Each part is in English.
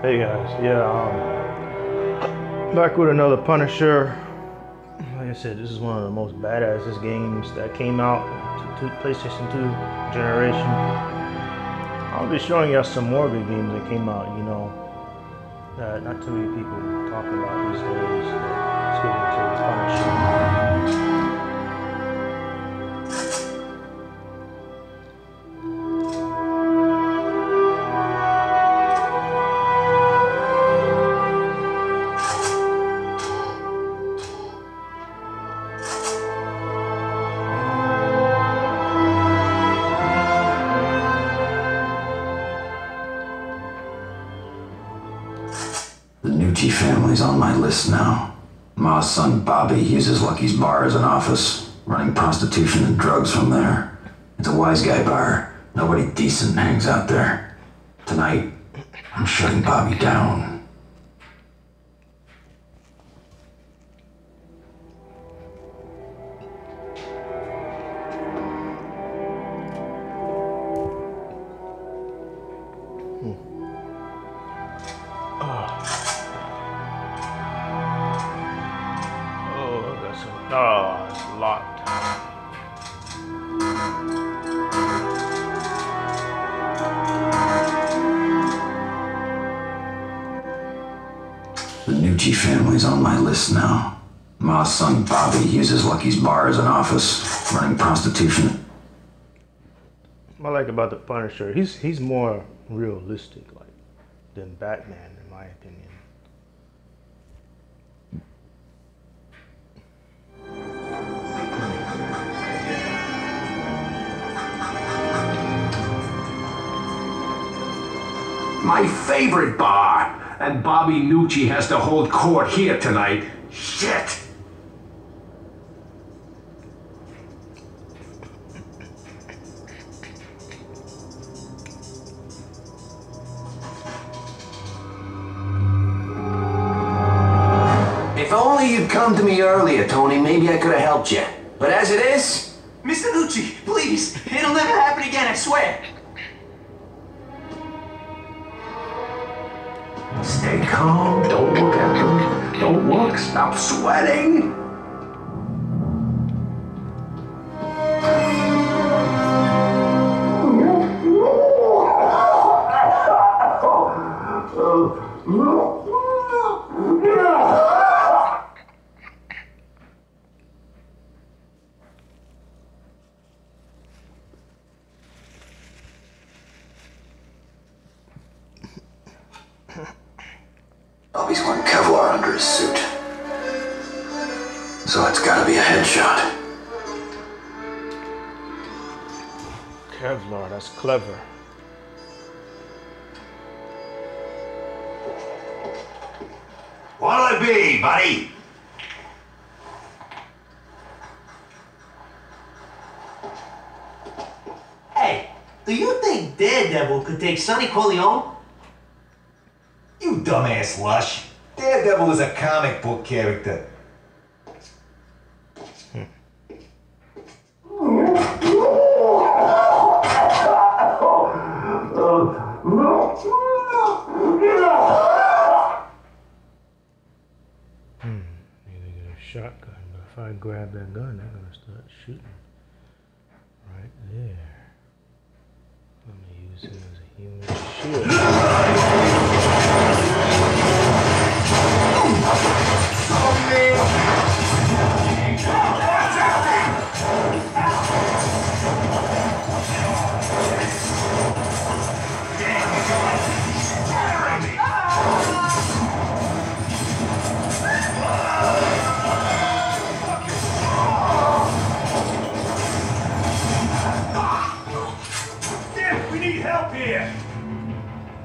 Hey guys, yeah, back with another Punisher. Like I said, this is one of the most badassest games that came out to PlayStation 2 generation. I'll be showing you some more good games that came out, you know, that not too many people talk about these days. Let's get into Punisher. The Nucci family's on my list now. Ma's son Bobby uses Lucky's bar as an office, running prostitution and drugs from there. It's a wise guy bar. Nobody decent hangs out there. Tonight, I'm shutting Bobby down. Oh, it's locked. The Nucci family's on my list now. Ma's son Bobby uses Lucky's bar as an office, running prostitution. What I like about the Punisher, he's more realistic, like, than Batman, in my opinion. My favorite bar. And Bobby Nucci has to hold court here tonight. Shit! If only you'd come to me earlier, Tony, maybe I could have helped you. But as it is... Mr. Nucci, please, it'll never happen again, I swear. Stay calm, don't look at them. Don't look, stop sweating. Bobby's wearing Kevlar under his suit. So it's gotta be a headshot. Kevlar, that's clever. What'll it be, buddy? Hey, do you think Daredevil could take Sonny Corleone? You dumbass lush. Daredevil is a comic book character. Need to get a shotgun, but if I grab that gun, they're gonna start shooting. Right there. I'm gonna use him as a human shield. We need help here.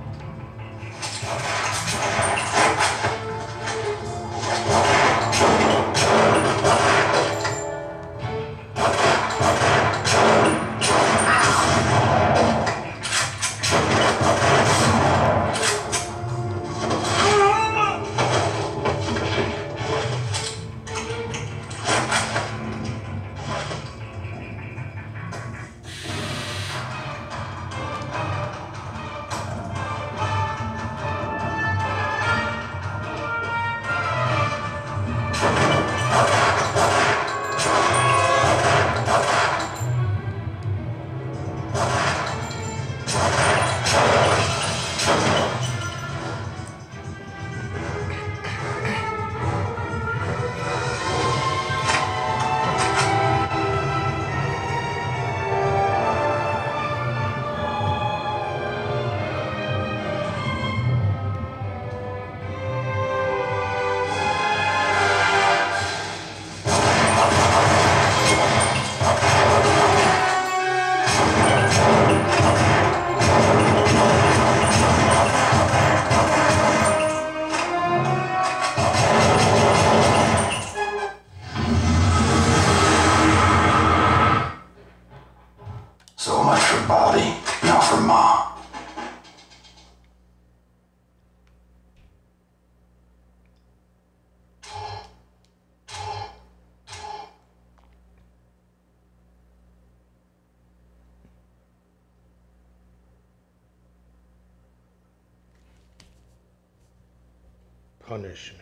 punishment.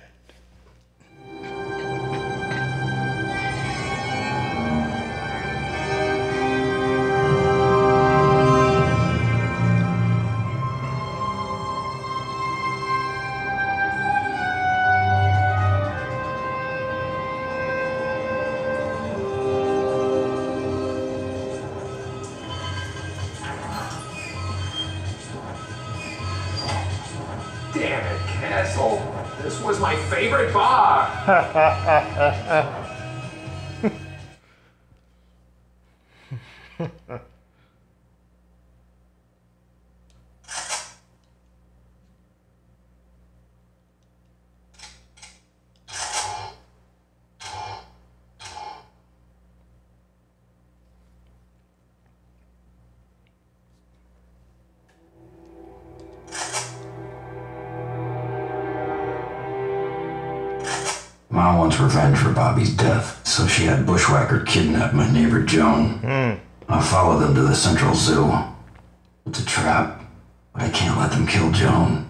Damn it, Castle. This was my favorite bar. Mom wants revenge for Bobby's death, so she had Bushwhacker kidnap my neighbor Joan. I follow them to the Central Zoo. It's a trap, but I can't let them kill Joan.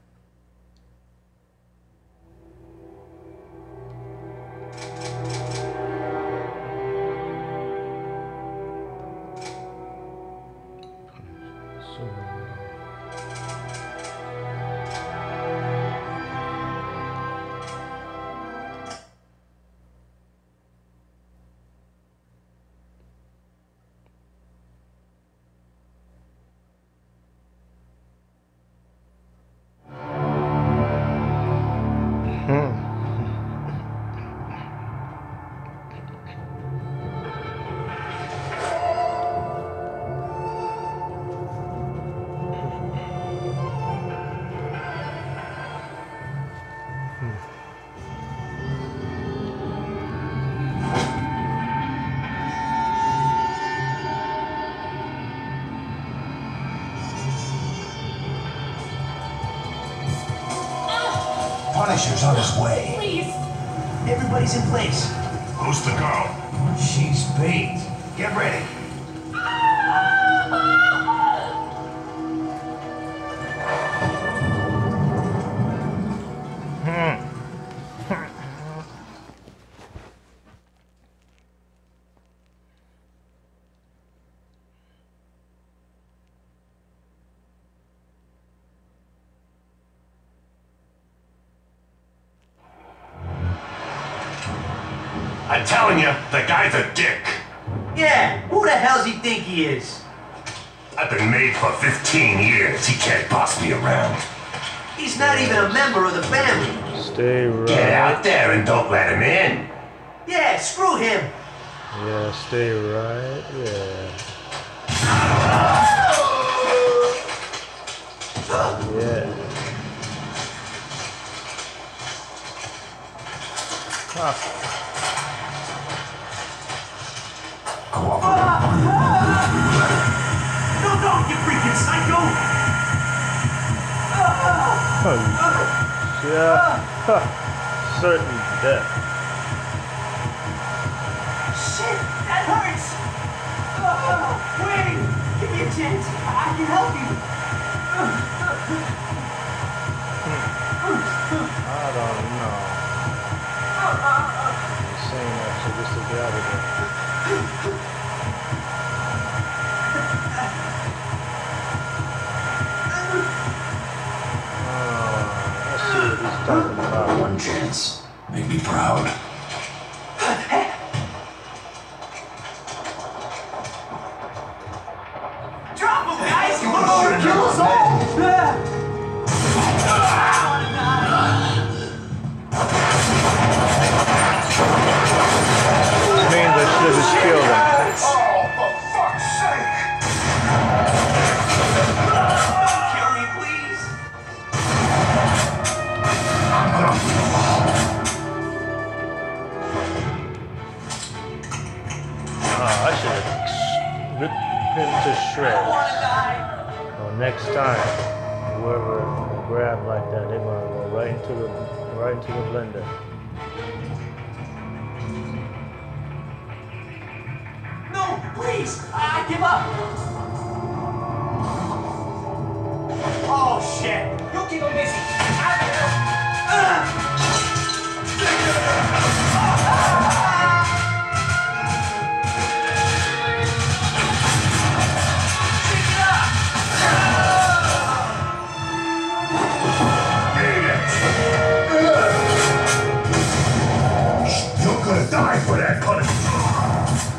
Punisher's on his way. Please. Everybody's in place. Who's the girl? She's bait. Get ready. I'm telling you, the guy's a dick. Yeah, who the hell's he think he is? I've been made for 15 years. He can't boss me around. He's not even a member of the family. Stay right. Get out there and don't let him in. Yeah, screw him. Yeah, stay right. Yeah. Yeah. Huh. No, you freaking psycho! Yeah. Certain death. Shit, that hurts! Wait, give me a chance. I can help you. I don't know. I'm saying that shit just to get out of there. Let's see what he's talking about. One chance. Make me proud. Drop him, guys! Oh, kill us all! Which means I should have just killed him. Oh, for fuck's sake! Kill me, please! I should have ripped him to shreds. Well, next time, whoever grab like that, they're gonna go right into the blender. No, please! I give up! Oh, shit! You keep him busy! that punishment.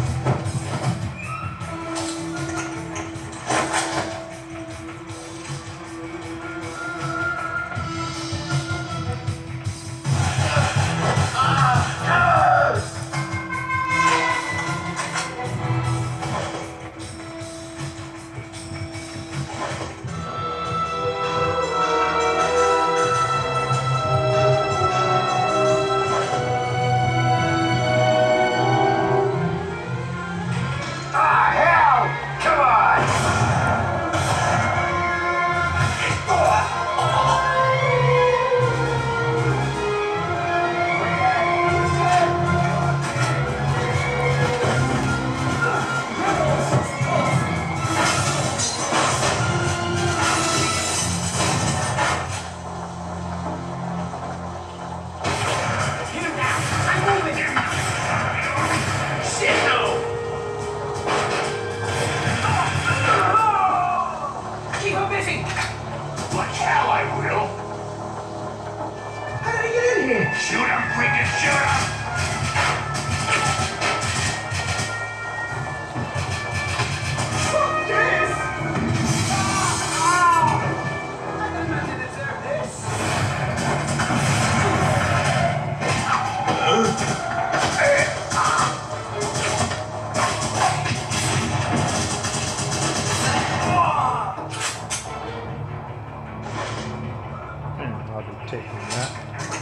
I'll be taking that.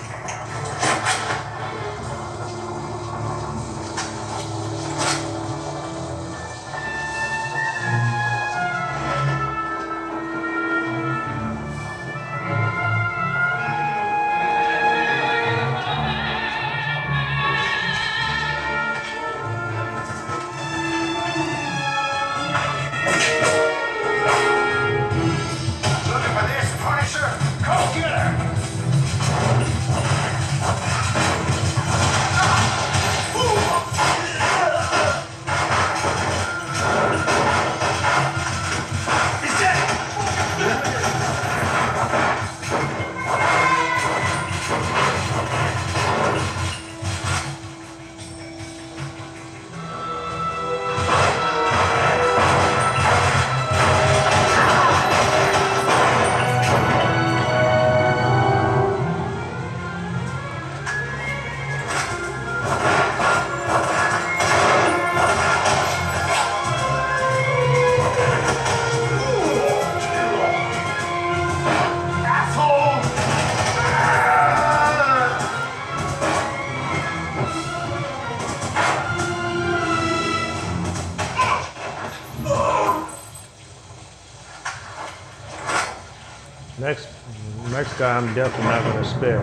Next guy I'm definitely not going to spare.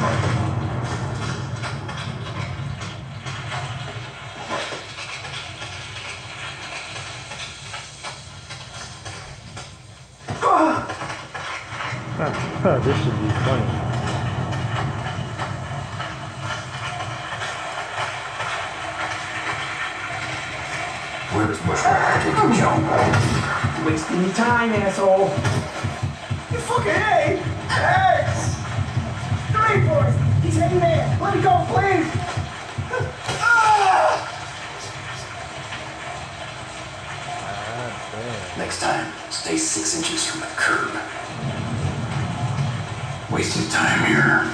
This should be funny. Where does Bushwhacker take you, Joe? Wasting your time, asshole. You fucking A! X! 3 boys! He's heading there! Let me go, please! Next time, stay 6 inches from the curb. Wasting time here.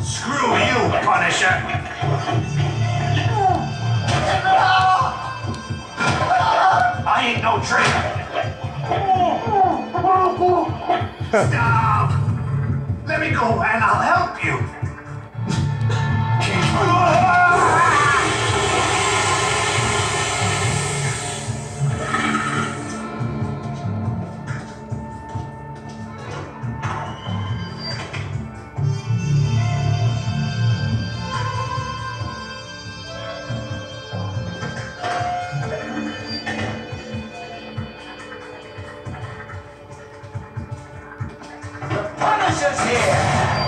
Screw you, Punisher! I ain't no traitor! Stop! Let me go and I'll help you! Punisher's here!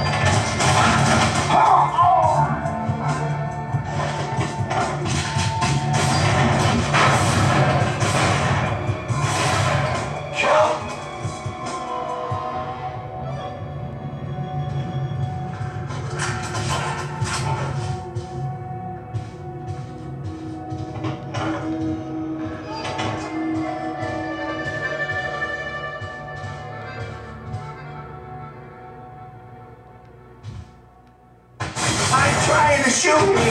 Trying to shoot me!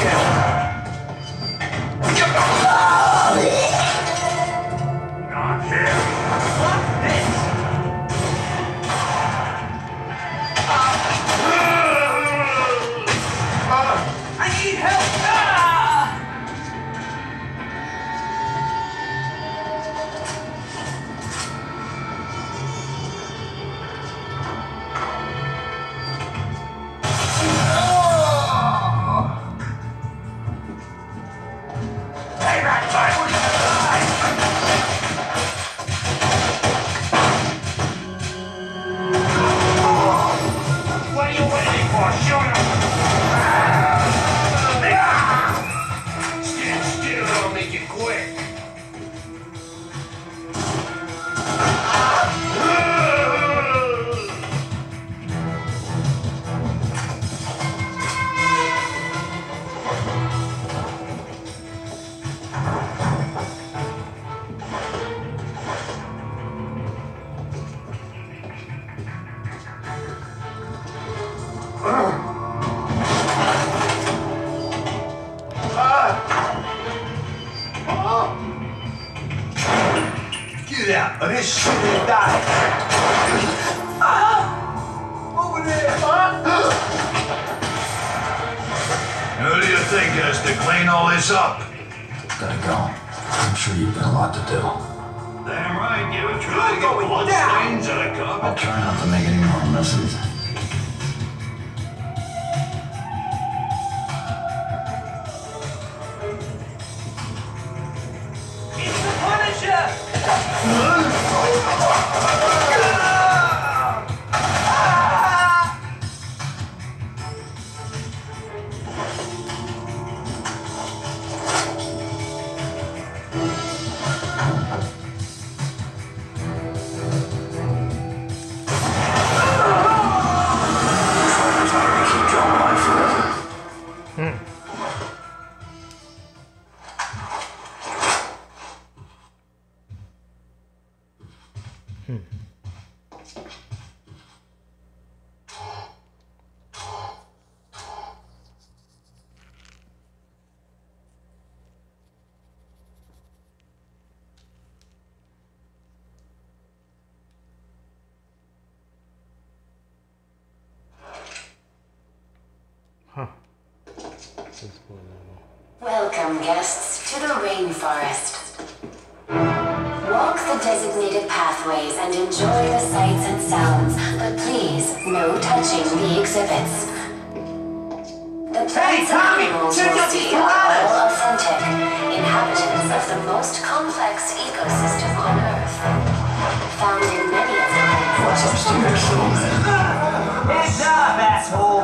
Not here. Fuck this! I need help! What are you waiting for? Shoot him! Stand still, I'll make it quick. Get out of this shit and die. Over there, Who do you think has to clean all this up? Gotta go. I'm sure you've got a lot to do. Damn right, you would try to get bloodstains on a I'll carpet. try not to make any more messes. It's the Punisher! Fighters not gonna keep Joe alive forever. Welcome, guests, to the rainforest. Walk the designated pathways and enjoy the sights and sounds, but please, no touching the exhibits. The plants and Tommy, animals check you'll out these see are all piranhas. authentic, inhabitants of the most complex ecosystem on Earth. Found in many of the What's upstairs, little man? Hands up, asshole!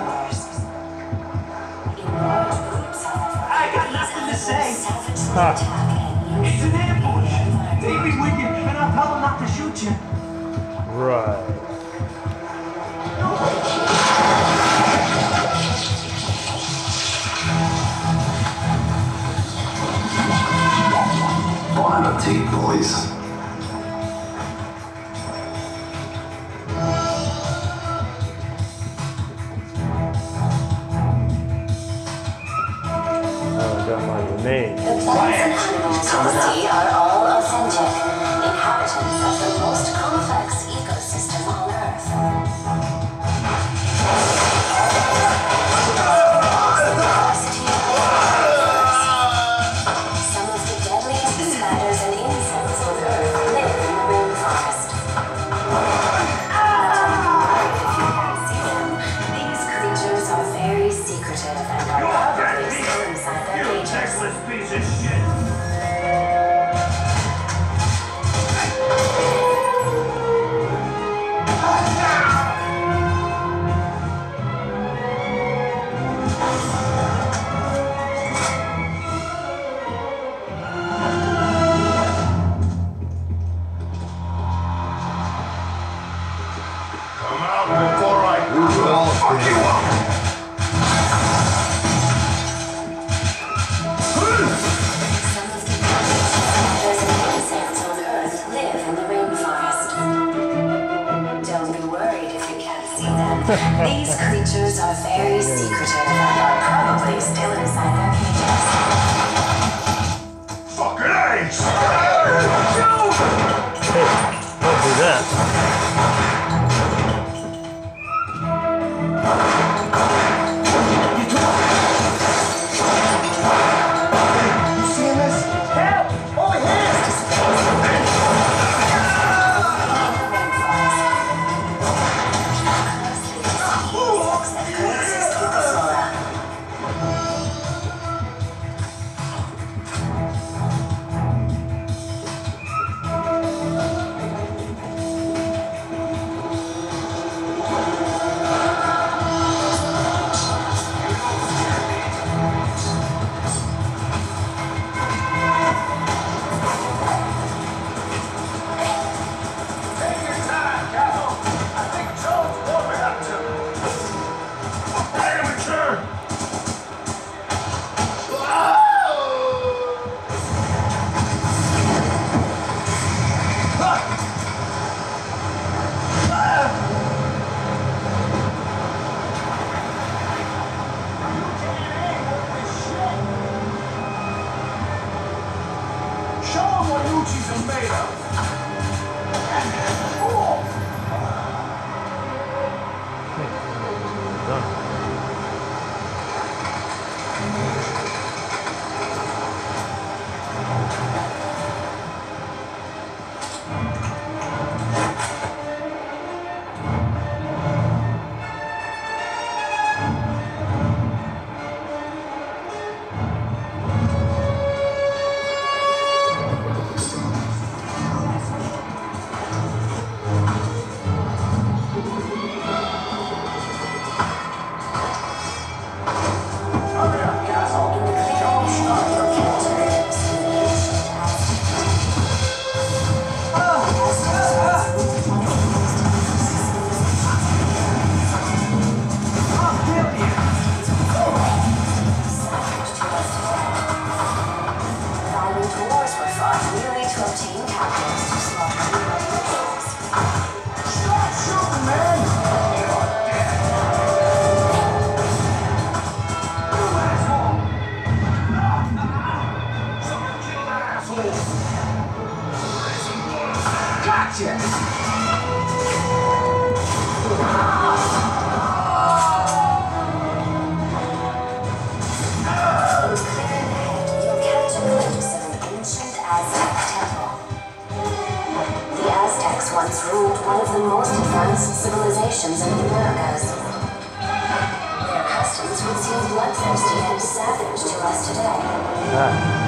in large groups of I got nothing to say. savagely attack and It's an ambush. Take me with you, and I'll tell them not to shoot you. Right. Bon appetit, boys. made. The plants and animals you see are all authentic, inhabitants of the most complex ecosystem on Earth. Some of the deadliest spiders and insects on Earth live in the rainforest. If you can't see them, these creatures are very secretive and are probably still inside their cages. Piece of shit! Come out before I fuck you up! Some of the deadliest spiders and insects on Earth live in the rainforest. Don't be worried if you can't see them. These creatures are very secretive and are probably still inside their cages. Fucking ace! Don't do that. You seeing this? Help! Over here! Insects that coexist with the flora. Take your time, Castle. I think Joe's warming up to me. Amateur! Show him what Uchi's are made of. Done. Hurry up, Castle. In the clearing, you'll catch a glimpse of the ancient Violent wars were fought merely to obtain captives to slaughter the rituals. Stop shooting, man! You're dead. You asshole! Some killed assholes! Gotcha! In the clearing ahead, you'll catch a glimpse of an ancient Aztec temple. The Aztecs once ruled one of the most advanced civilizations in the Americas. Their customs would seem bloodthirsty and savage to us today. Ah.